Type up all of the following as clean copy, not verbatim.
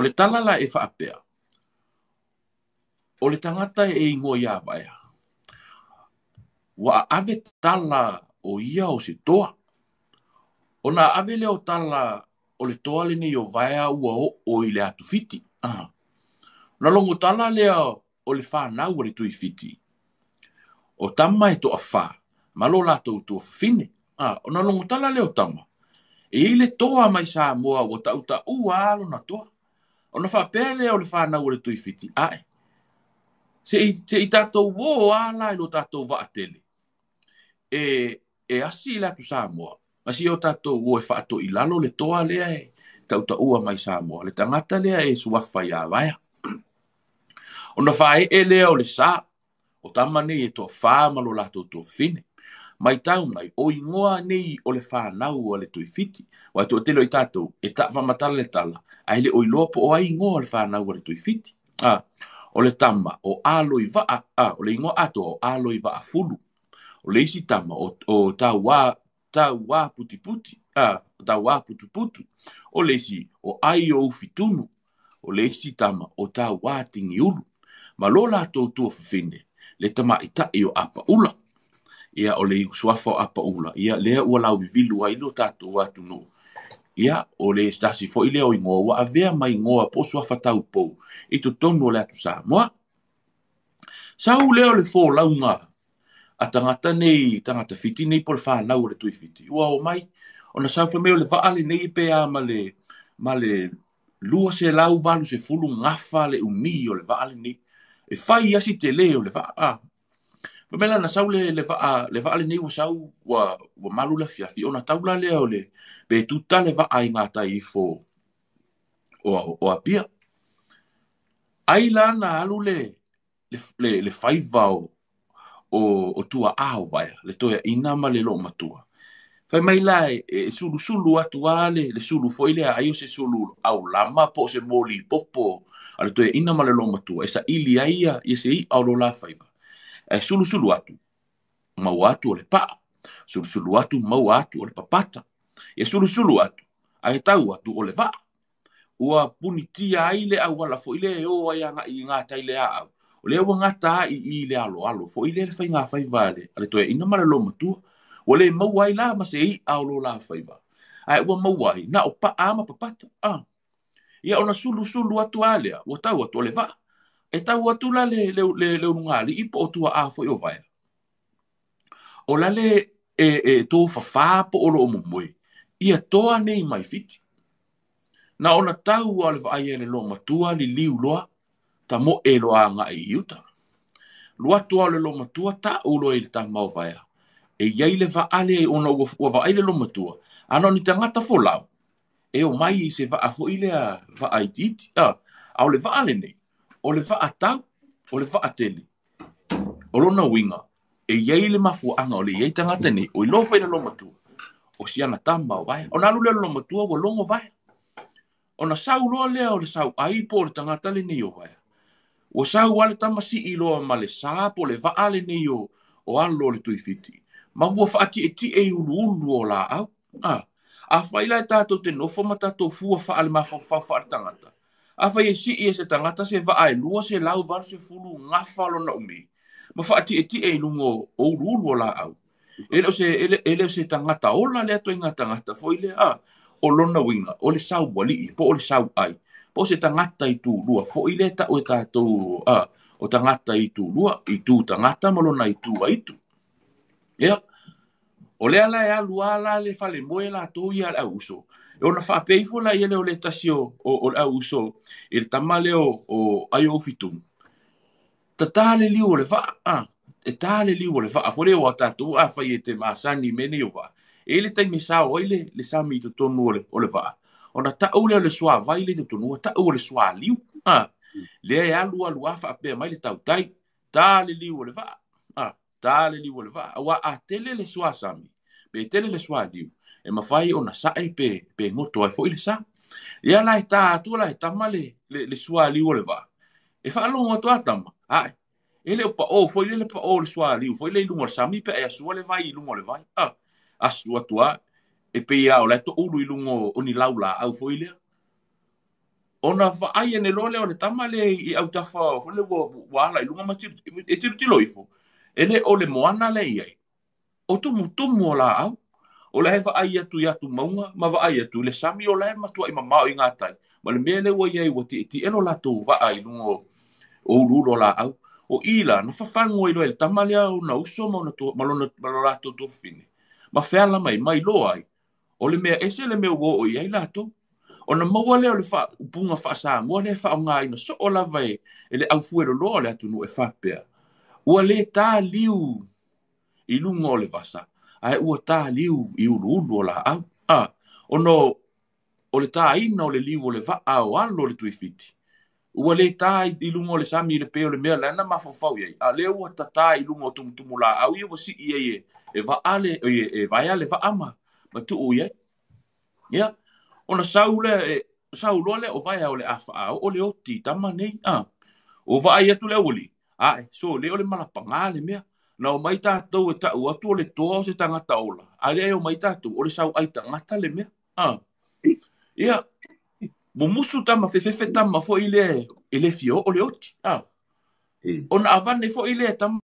le talala e whaapea. O le tangata e ingo ia Vaea. Wa ave tala o ia o se toa. O na ave leo tala o le toa le nei o Vaea ua o i le atu fiti. Na longo tala lea o le whanau o le tui fiti. O tama e toa wha. Malo lato tua fine. O na longo tala leo tama. E ile toa mai Samoa o tauta ua alo na toa. O na whapea lea o le whanau o le tui fiti. Ae. Se i tātou wō ala i lo tātou vaatele. E asi la tu Samoa. Masi o tātou wō e whaato i lalo le toa lea e tauta ua mai Samoa. Le tangata lea e suafa ia Vaea. O na whae e lea o le sā. O tamane e toa whāmalo lātou tō fine. Mai tau mai, o ingoa nei o le whanau o le tui fiti. Wa tō telo i tātou, e ta whamatala le tala. Ai le oi lopo o ai ingoa o le whanau o le tui fiti. O le tama, o alo i vaa, o le ingoa ato o alo i vaa fulu. O le isi tama, o tau wā puti puti, tau wā putu putu. O le isi, o ai o ufitunu. O le isi tama, o tau wā tingi ulu. Ma lo lātou tua whawhine, le tama i ta i o Apaula. Ia o le suafa o Apaula. Ia lea ua lau vivilu ai lo tātou atunuu. Ia o le stasi fo i leo ingoa wa avea mai ingoa po suafa taupou. I to tonu o le atu Samoa. Sau leo le fō launga. A tangata nei, tangata fiti nei po le whanau o le tui fiti. Ua o mai, o na sau whameo le vaale nei pe a ma le lua se lau valu se fulu ngafa le umi o le vaale nei. E whai asi te leo le vaa. Famela na sau le vaale nei wa sau wa malu la fiafi. O na taula leo le pe tuta le vaa i ngata i fo o apia. Ai la na alu le whaivao o tua ao Vaea. Le toia inama le lo matua. Fai mai la e sulu atu ale, le sulu foile a aio se sulu au lama po se moli popo. Ale toia inama le lo matua. Esa ili aia, se i au lo la faiva. E sulu atu. Mau atu o le paa. Sulu atu mau atu o le papata. E sulu atu. Ai tau atu o le vaa. Ua punitia ai le au wala fo ile o ai i ngata ile au. O le ua ngata i le alo. Fo ile le fai ngā fai vale. Ale toia inama le lo matua. O le mau ai la ma se i au lo la fai va. Ai ua mau ai. Na o pa ama papata. Ia ona sulu atu alea. Ua tau atu o le vaa. E tau atu la le unungali. Ipo o tua a fo i o Vaea. O la le tō fafā po o lo o mumoi. Ia toa nei mai fiti. Na ona tau o le vaai e le lo matua li liu loa. Ta mo e loa nga i iuta. Lua toa le lo matua ta ulo e le ta mau Vaea. E iai le vaale ona ua vaai le lo matua. Ano ni tangata fo lau. E o mai i se vaa fo i le vaai titi. Au le vaale nei. O le vaa tau. O le vaa tele. O lona winga. E iai le mafuanga o le iai tangata nei. O i lo fai le lo matua. O siana tama o Vaea. O na alu le lo matua o longo Vaea. O na sau loa lea o le sau ai po le tangata le nei o Vaea. O sau wale tamasi i loa ma le saa po le vaale nei o alo le tui fiti. Ma mua whaati e ti e ulu o la au. A whaila e tātou te nofo ma tātou fua whaale ma whawhawha tangata. A whai e si i e se tangata se vaai lua se lau varu se fulu ngawhalo na umi. Ma whaati e ti e lungo o ulu o la au. Ele o se tangata ola lea toi ngā tangata fo ile o lona winga, o le sau wali, po o le sau ai. Po se tangata i tū lua, fo ile ta o tātou o tangata i tū lua, i tū tangata malona i tū aitu. Ia, o le ala e alu ala le fale moe la tō i ala uso. E ona whapeifo la i ele o le tasi o le au uso, i le tamale o ai o fitun. Ta tāle liu o le vaa, e tāle liu o le vaa, fo le o tātou a whai e te maasani mene o vaa. E le taimi sao ai le sami to tonu o le vaa. Ona tau le swa vai le to tonu, tau le swa liu. Le e alu afa ape mai le tau tai. Ta le liu o le vaa. Ta le liu o le vaa. Wa a tele le swa sami. Pe tele le swa liu. E mawhai ona sae pe ngoto ai fo i le sa. Ia la e ta atu la e tama le swa liu o le vaa. E wha alonga to atama. E le pa o, fo i le pa o le swa liu. Fo i le lunga sami pe e asua le vai i lunga le vai. Asu atua e pe ia o le to ulu i lungo o ni laula au foilea. ona whaaia ne lole o le tamale I au tafa o le wala I lunga matiru e tiru tilo ifo ele o le moana le iai o tumu o la au o le whaaia tu yatu maunga ma whaaia tu le sami o le matua I mamao I ngātai ma le mele wa iai wa ti elo la tu wa ai lunga o uru la au o ila na whafango I loe le tamale au na uso ma malona to to fine ma wheala mai lo ai o le mea ese le mea o iai la to ona maua leo le fa punga fa sa mo le fa nga ina so ola vai ele au fuero lo le atunuu e fa pe ua le ta liu I lunga o le vasa ai ua ta liu I ulu la a ono o le ta ina o le liu o le va o alo le tuifiti ua le ta I lunga o le sami le pe o le mea lana mafafau iai a le ua ta I lunga o tumutumu la au ia wasi iai e va ale e vai ale va ama ma tu o iai ia ona saulo le o Vaea o le fafao o le oti tama nei o vai atu le oli so le o le malapanga le mea na o mai tātou e tau atu o le toa o se tangata ola a le o mai tātou o le sauai tangata le mea ia mo musu tama fefefe tama fo I le fio o le oti ona avane fo I le tama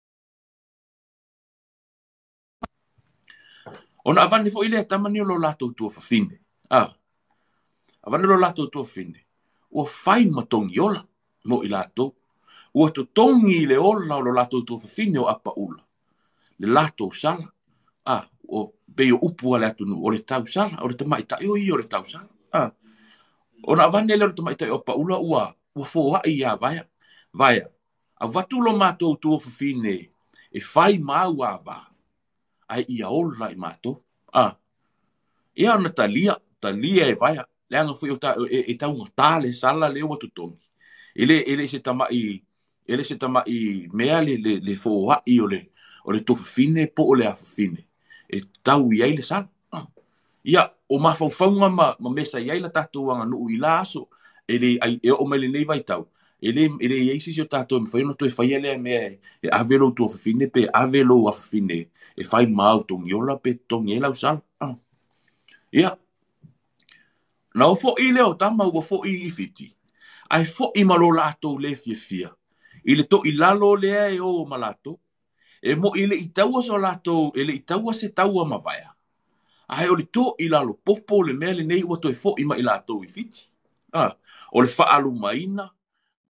ona avane fo I le tama ni o lo latou tua fafine avane lo latou tua fine ua fai matongi ola mo I latou ua totongi le ola o lo latou tua fafine o Apaula le latou sala o peo upu ale atunuu o le tau sala o le tamaitaʻi o I o le tau sala ona avane le o le tamaitaʻi o Apaula ua foaʻi ia Vaea a watu lo matou tua fafine e fai mau ava ai ia ola I matou ia ona talia e Vaea le anga foi o tau ngata le sala le o totongi ele se tamai mea le foaʻi o le tofafine po o le afafine e tau I ai le sala ia o mafaufauga ma mesa I ai la tatou aganuu I la aso e o mai lenei vaitau ele iai sisi o tatou e mawhai ona toe whaia lea mea e ave lou tuafafine pe ave lou afafine e whai mau tongi ola pe tongi e lau sala ia na o foʻi leo tama ua foʻi I Fiji ai foʻi ma lo latou le fiafia I le toʻi lalo lea e o ma latou e mo I le itaua so latou e le itaua se taua ma Vaea ai o le toʻi lalo popo le mea lenei ua toe foʻi ma I latou I Fiji o le faalumaina